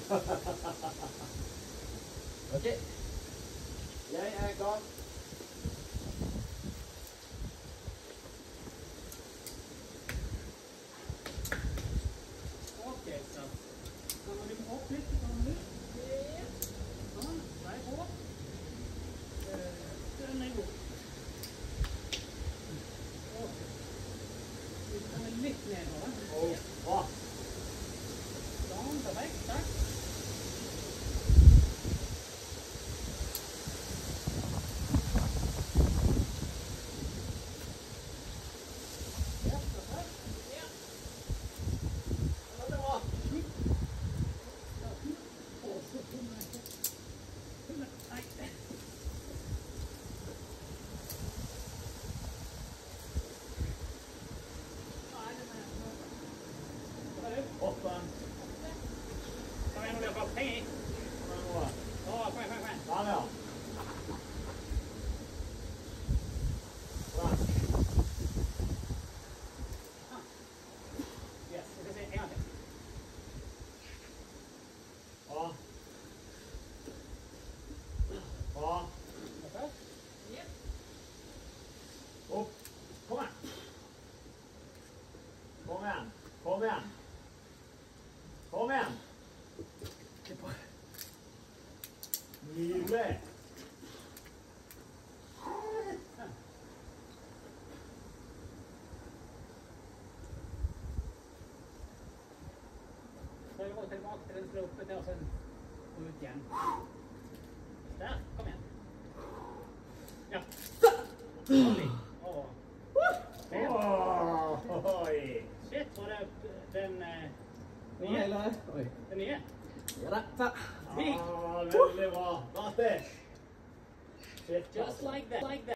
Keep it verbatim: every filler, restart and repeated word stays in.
Ok. Jeg er klar. Ok, så. Da må vi opp litt, sånn litt. Sånn, vei på. Den er god. Ok. Vi kommer litt nedover. Og bra. Sånn, perfekt, takk. Åtte. Kom igjen, Ole Jakob. Heng i. Å, kom igjen, kom igjen. Der, ja. Bra. Yes, vi skal se en gang til. Bra. Bra. Perfekt. Opp. Kom igjen. Kom igjen. Kom igjen. Kom igjen. Nydelig. Så vi går tilbake til den slåpe til, og så ut igjen. Der, kom igjen. Ja. Oi. Åh. Åh, oi. Shit, var det den eh, Oi, nye? eller? Oi. Den nye? Ja da. Ta. Ah, veldig bra. Grattis. Shit, Just like that. Like that.